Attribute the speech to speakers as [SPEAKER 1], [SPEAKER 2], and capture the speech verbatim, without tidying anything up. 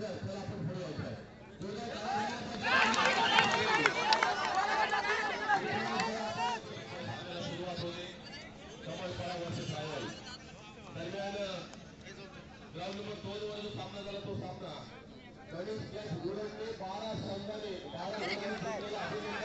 [SPEAKER 1] ground number दोन वर जो सामना झाला तो सामना गणेश बारा संघाने बारा